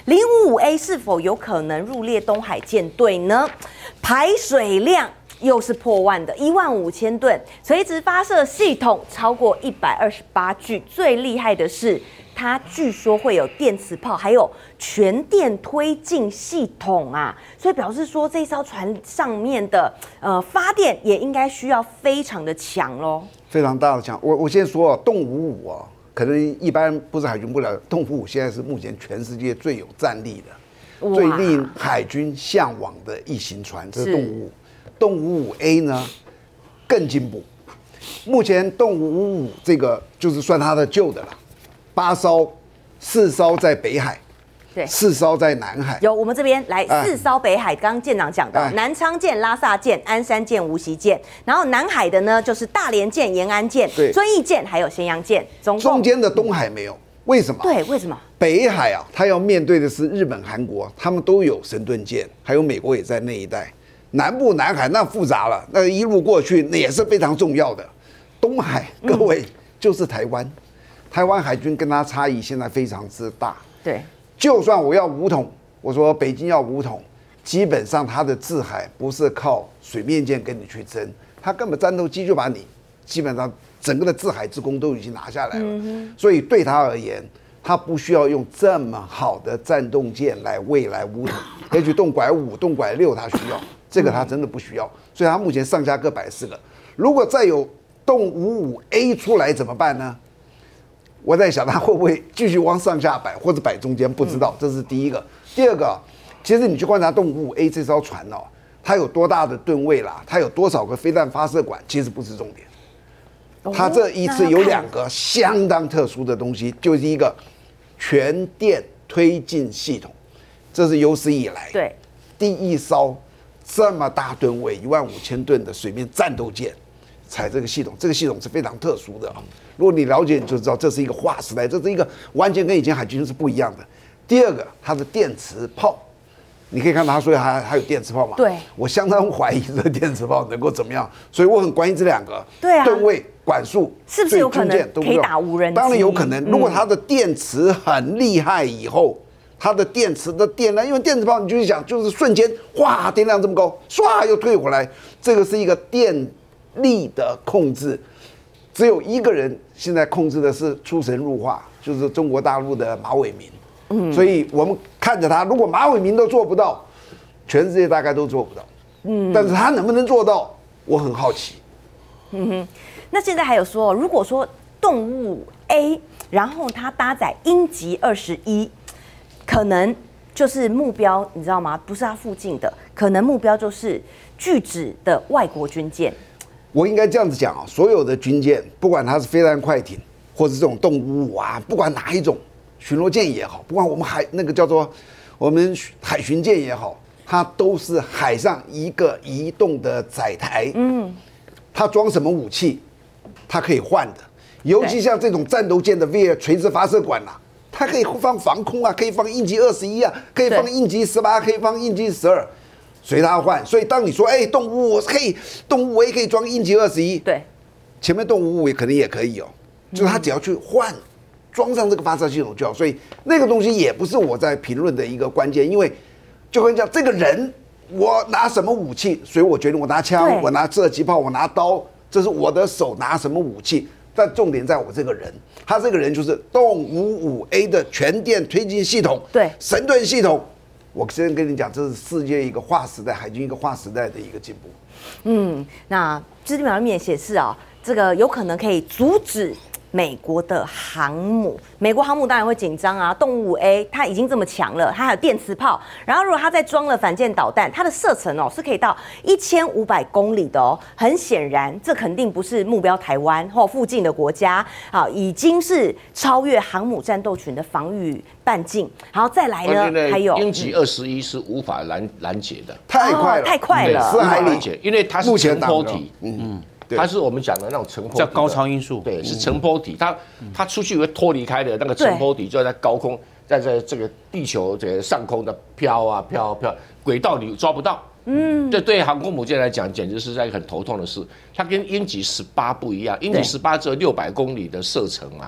055A 是否有可能入列东海舰队呢？排水量又是破万的，15000吨，垂直发射系统超过128具，最厉害的是它据说会有电磁炮，还有全电推进系统啊，所以表示说这艘船上面的发电也应该需要非常的强咯， 非常大的强。我先说动55啊，可能一般不是海军不了，动55现在是目前全世界最有战力的、最令海军向往的一型船，这是动55。动55A 呢更进步，目前动555这个就是算它的旧的了，8艘，4艘在北海， 对 ，4艘在南海。 有我们这边来4艘北海，刚刚舰长讲到南昌舰、拉萨舰、鞍山舰、无锡舰，然后南海的呢就是大连舰、延安舰、遵义舰还有咸阳舰， 中间的东海没有，为什么？ 对，为什么？ 北海啊，它要面对的是日本、韩国，他们都有神盾舰，还有美国也在那一带。南部南海那复杂了，那一路过去那也是非常重要的。东海各位就是台湾，台湾海军跟它差异现在非常之大。 对， 就算我要武统，我说北京要武统，基本上它的制海不是靠水面舰跟你去争，它根本战斗机就把你基本上整个的制海之功都已经拿下来了。所以对他而言，他不需要用这么好的战斗舰来未来武统，也许动拐5、动拐6他需要。这个他真的不需要，所以他目前上下各摆4个。如果再有动55A 出来怎么办呢？我在想他会不会继续往上下摆，或者摆中间，不知道。这是第一个。第二个，其实你去观察动55A 这艘船哦，它有多大的吨位啦，它有多少个飞弹发射管，其实不是重点。它这一次有2个相当特殊的东西，就是一个全电推进系统，这是有史以来对第一艘这么大吨位15000吨的水面战斗舰采这个系统，这个系统是非常特殊的啊。如果你了解，你就知道这是一个划时代，这是一个完全跟以前海军是不一样的。第二个，它的电磁炮，你可以看到它说还有电磁炮嘛？ 对， 我相当怀疑这个电磁炮能够怎么样，所以我很关心这2个。 对啊， 吨位、管数是不是有可能可以打无人机？ 当然有可能，如果它的电磁很厉害以后。它的电池的电量，因为电磁炮你就想，就是瞬间哇，电量这么高，唰又退回来，这个是一个电力的控制，只有一个人现在控制的是出神入化，就是中国大陆的马伟民。所以我们看着他，如果马伟民都做不到，全世界大概都做不到。但是他能不能做到，我很好奇。 那现在还有说，如果说动物 A， 然后它搭载鹰击21。可能就是目标，你知道吗？不是它附近的，可能目标就是拒止的外国军舰。 我应该这样子讲啊，所有的军舰，不管它是飞弹快艇，或是这种动物啊，不管哪一种巡逻舰也好，不管我们那个叫做我们海巡舰也好，它都是海上一个移动的载台。它装什么武器，它可以换的。尤其像这种战斗舰的 V 垂直发射管啊。它可以放防空啊，可以放鹰击21啊，可以放鹰击18，可以放鹰击12，随它换。所以当你说，动物可以，动物也可以装鹰击21， 对， 前面动物可能也可以哦，就是它只要去换，装上这个发射系统就好。所以那个东西也不是我在评论的一个关键，因为就跟你讲，这个人我拿什么武器，所以我决定我拿枪，我拿射击炮，我拿刀，这是我的手拿什么武器。但重点在我这个人，他这个人就是动55A 的全电推进系统， 对， 神盾系统。我先跟你讲，这是世界一个划时代，海军一个划时代的一个进步。 那资料里面显示啊，这个有可能可以阻止美国的航母，美国航母当然会紧张啊。动物 A 它已经这么强了，它还有电磁炮，然后如果它再装了反舰导弹，它的射程是可以到1500公里的哦。很显然，这肯定不是目标台湾或附近的国家啊，已经是超越航母战斗群的防御半径。然后再来呢，还有鹰击21是无法拦截的， 太快了， 太快了 ，4海里， 因为它是乘波体，它是我们讲的那种乘波体， 叫高超音速， 对，是乘波体。它出去会脱离开的那个乘波体，就在高空，在这个地球这个上空的飘啊飘，轨道你抓不到。这对航空母舰来讲，简直是在一个很头痛的事。它跟鹰击18不一样，鹰击18只有600公里的射程啊，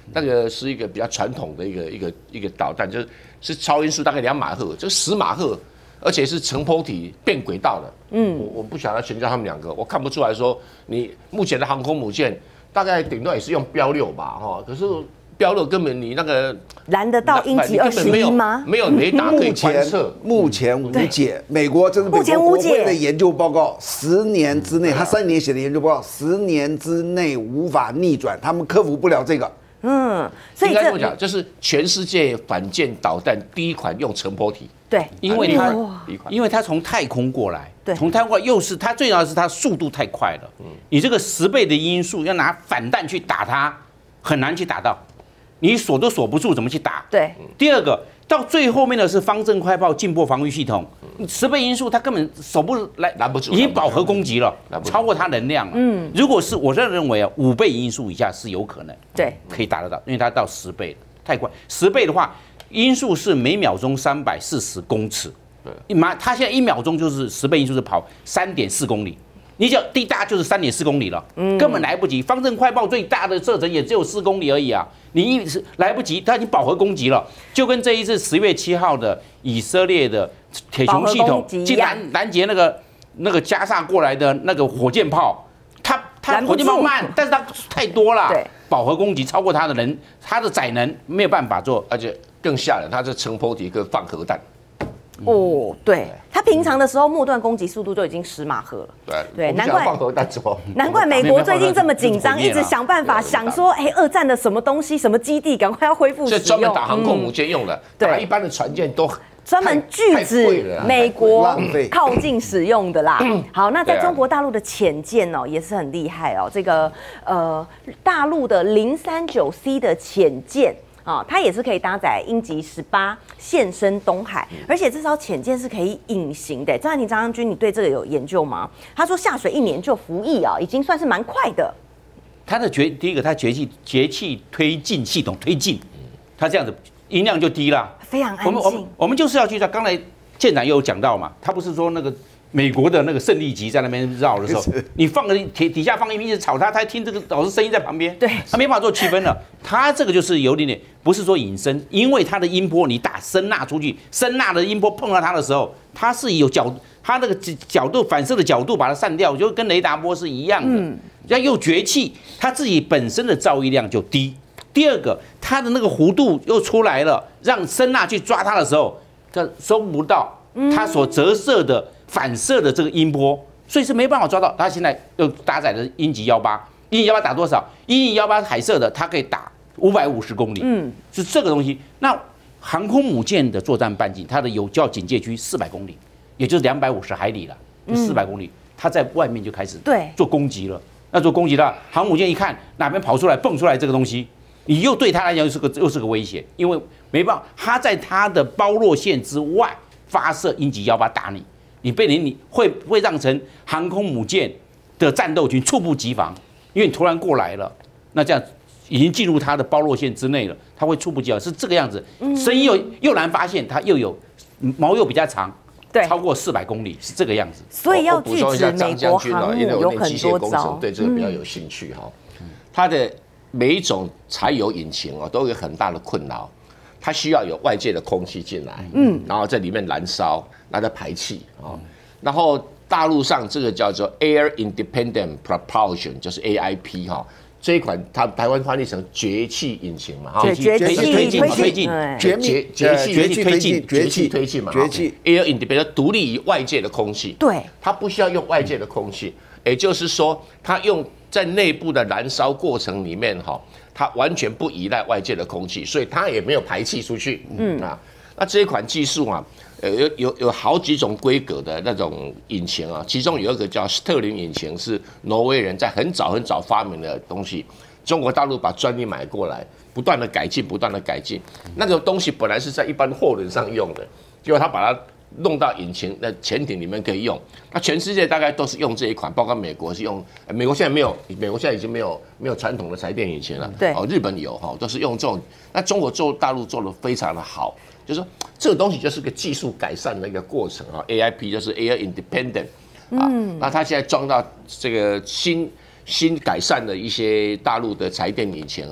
那个是一个比较传统的一个导弹，是超音速大概2马赫，就10马赫，而且是乘波体变轨道的。我不想要全教他们2个，我看不出来说你目前的航空母舰大概顶多也是用标6吧，哈，可是标6根本你那个拦得到鹰击21吗？ 没有雷达可以观测， 目前无解。美国这是美国国会的研究报告，10年之内，他3年写的研究报告，10年之内无法逆转，他们克服不了这个。 所以应该这么讲，就是全世界反舰导弹第一款用乘波体。 对， 因为它从太空过来，从太空过来又是它最重要的是它速度太快了。你这个10倍的音速要拿反弹去打它，很难去打到，你锁都锁不住，怎么去打？ 对。 第二个，到最后面的是方阵快炮近迫防御系统，10倍音速它根本守不来， 拦不住， 已经饱和攻击了，超过它能量了。如果是我认为啊，5倍音速以下是有可能， 对， 可以打得到，因为它到10倍了，太快。10倍的话，音速是每秒钟340公尺，它现在1秒钟就是10倍音速是跑3.4公里。你只要地大就是3.4公里了，根本来不及。方阵快炮最大的射程也只有4公里而已啊，你来不及，它已经饱和攻击了，就跟这一次10月7号的以色列的铁穹系统去拦截那个加萨过来的那个火箭炮，它火箭炮慢，但是它太多了，饱和攻击超过它的载能没有办法做， 而且更吓人，它是乘波体跟放核弹。 对，它平常的时候末段攻击速度就已经10马赫了。 对，难怪放核弹怎么？ 难怪美国最近这么紧张，一直想办法想说，二战的什么东西、什么基地，赶快要恢复使用。 所以专门打航空母舰用的，打一般的船舰都专门拒止美国靠近使用的啦。好，那在中国大陆的潜舰哦也是很厉害哦，这个大陆的039C 的潜舰。它也是可以搭载鹰击18现身东海，而且这艘潜舰是可以隐形的。张汉庭张将军，你对这个有研究吗？他说下水1年就服役啊，已经算是蛮快的。 它的第一个，它节气推进系统推进，它这样子音量就低了， 非常安静。 我们就是要去，刚才舰长也有讲到嘛，他不是说那个美国的那个胜利级在那边绕的时候，你放个底下放一瓶吵他听这个老师声音在旁边， 对， 他没办法做区分了。他这个就是有点不是说隐身，因为它的音波你打声呐出去，声呐的音波碰到它的时候，它是有它那个角度反射的角度把它散掉，就跟雷达波是一样的。要又绝气，它自己本身的噪音量就低。第二个，它的那个弧度又出来了，让声呐去抓它的时候，它收不到它所折射的。反射的这个音波，所以是没办法抓到。它现在又搭载的鹰击18，鹰击18打多少？鹰击18海射的，它可以打550公里，是这个东西。那航空母舰的作战半径，它的有效警戒区400公里，也就是250海里了，就400公里，它在外面就开始做攻击了。那做攻击了，航母舰一看哪边跑出来蹦出来这个东西，你又对它来讲又是个威胁，因为没办法，它在它的包络线之外发射鹰击18打你。你会让成航空母舰的战斗群猝不及防，因为你突然过来了，那这样已经进入它的包络线之内了，它会猝不及防，是这个样子。声音又难发现，它又有毛又比较长，超过400公里，是这个样子。 所以要拒止美国航母有很多招。 对这个比较有兴趣哈，它的每一种柴油引擎哦都有很大的困扰。它需要有外界的空气进来，然后在里面燃烧，然后再排气啊。然后大陆上这个叫做 Air Independent Propulsion， 就是 AIP 哈，这一款它台湾翻译成绝气引擎嘛，哈， 绝气推进嘛， 绝气推进嘛，绝气 Air Independent 独立于外界的空气， 对， 它不需要用外界的空气，也就是说，它用在内部的燃烧过程里面哈。它完全不依赖外界的空气，所以它也没有排气出去。那这一款技术啊，有好几种规格的那种引擎啊，其中有一个叫斯特林引擎，是挪威人在很早发明的东西，中国大陆把专利买过来，不断的改进。那个东西本来是在一般货轮上用的，结果他把它弄到引擎的潜艇里面可以用。那全世界大概都是用这一款，包括美国是用，美国现在没有，美国现在已经没有传统的柴电引擎了。 对， 日本有哈，都是用这种。那中国大陆做的非常的好，就是说这个东西就是个技术改善的一个过程啊。AIP 就是 Air Independent 啊，那它现在装到这个新改善的一些大陆的柴电引擎啊，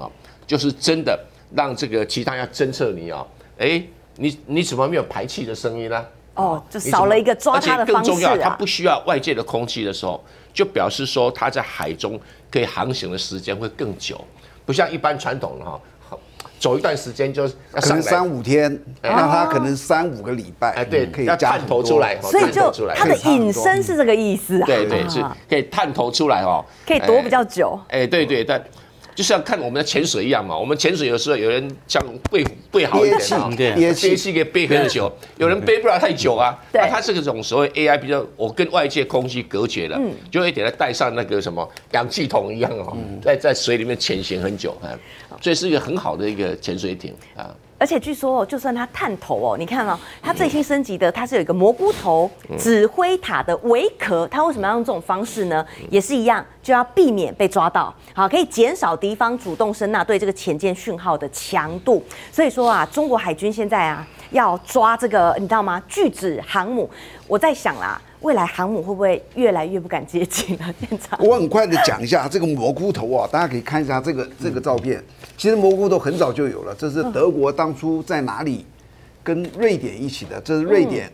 就是真的让这个其他要侦测你啊，哎，你怎么没有排气的声音呢？ 哦，就少了一个抓它的方式而且更重要，它啊。 不需要外界的空气的时候，就表示说它在海中可以航行的时间会更久，不像一般传统的哈。走一段时间就要可能3-5天，那它可能3-5个礼拜， 对， 可以要探头出来， 所以就它的隐身是这个意思啊。 对，是可以探头出来哦， 可以躲比较久。 对，但就像看我们的潜水一样嘛，我们潜水有时候有人像背好一点啊，憋气可以背很久，有人背不了太久啊。那它这种所谓 AI 比较，我跟外界空气隔绝了，就会给它带上那个什么氧气筒一样哦，在水里面潜行很久啊，所以是一个很好的一个潜水艇啊。 而且据说哦，就算它探头哦，你看哦，它最新升级的，它是有一个蘑菇头指挥塔的微壳，它为什么要用这种方式呢？也是一样，就要避免被抓到，好，可以减少敌方主动声呐对这个潜舰讯号的强度。所以说啊，中国海军现在啊要抓这个，你知道吗？拒止航母，我在想啦。未来航母会不会越来越不敢接近了？现场我很快的讲一下这个蘑菇头啊，大家可以看一下这个照片。其实蘑菇头很早就有了，这是德国当初在哪里跟瑞典一起的？这是瑞典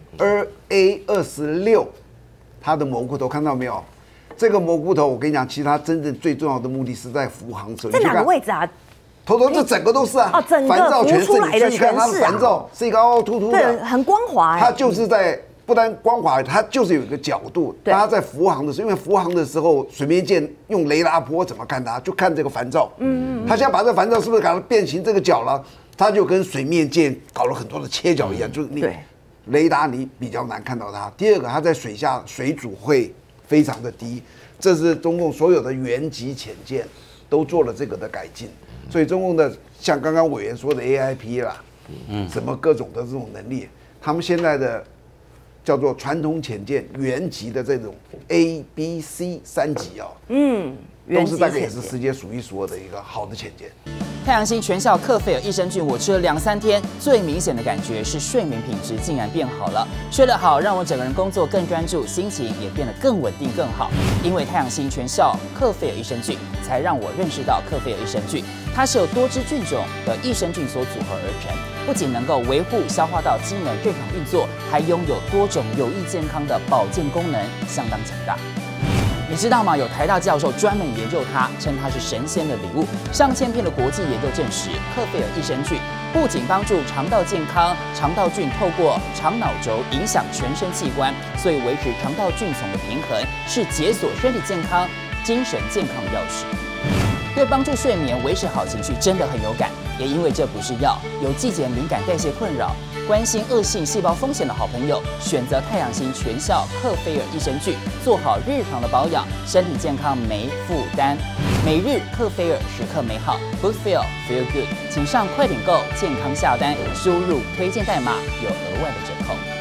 RA-26，它的蘑菇头看到没有？这个蘑菇头我跟你讲，其实它真正最重要的目的是在扶航的时候。 在哪个位置啊？ 头这整个都是啊， 哦，整个浮出来的你看它的帆罩是一个凹凹凸凸的， 对，很光滑。 它就是在。不但光滑，它就是有一个角度。它在扶航的时候，因为扶航的时候，水面舰用雷达波怎么看它？就看这个帆罩。它现在把这个帆罩是不是搞它变形这个角了？它就跟水面舰搞了很多的切角一样，就是你雷达你比较难看到它。第二个，它在水下水阻会非常的低，这是中共所有的原级潜舰都做了这个的改进。所以中共的像刚刚委员说的 AIP 啦，什么各种的这种能力，他们现在的。叫做传统潜舰原级的这种 A、B、C 3级啊，都是大概也是世界数一数二的一个好的潜舰。 太阳星全效克菲尔益生菌，我吃了2-3天，最明显的感觉是睡眠品质竟然变好了。睡得好，让我整个人工作更专注，心情也变得更稳定更好。因为太阳星全效克菲尔益生菌，才让我认识到克菲尔益生菌，它是由多支菌种的益生菌所组合而成，不仅能够维护消化道机能日常运作，还拥有多种有益健康的保健功能，相当强大。你知道吗？有台大教授专门研究它，称它是神仙的礼物。上千篇的国际研究证实，克菲尔益生菌不仅帮助肠道健康，肠道菌透过肠脑轴影响全身器官，所以维持肠道菌丛的平衡，是解锁身体健康、精神健康的钥匙。对帮助睡眠、维持好情绪真的很有感。也因为这不是药，有季节敏感、代谢困扰、关心恶性细胞风险的好朋友，选择太阳星全效克菲尔益生菌，做好日常的保养，身体健康没负担。每日克菲尔，时刻美好 ，Good Feel Feel Good，请上快点购健康下单，输入推荐代码有额外的折扣。